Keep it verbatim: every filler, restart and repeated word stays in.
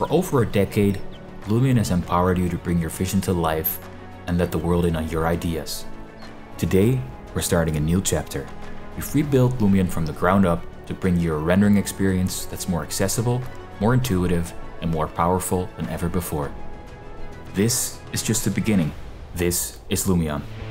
For over a decade, Lumion has empowered you to bring your vision to life and let the world in on your ideas. Today, we're starting a new chapter. We've rebuilt Lumion from the ground up to bring you a rendering experience that's more accessible, more intuitive, and more powerful than ever before. This is just the beginning. This is Lumion.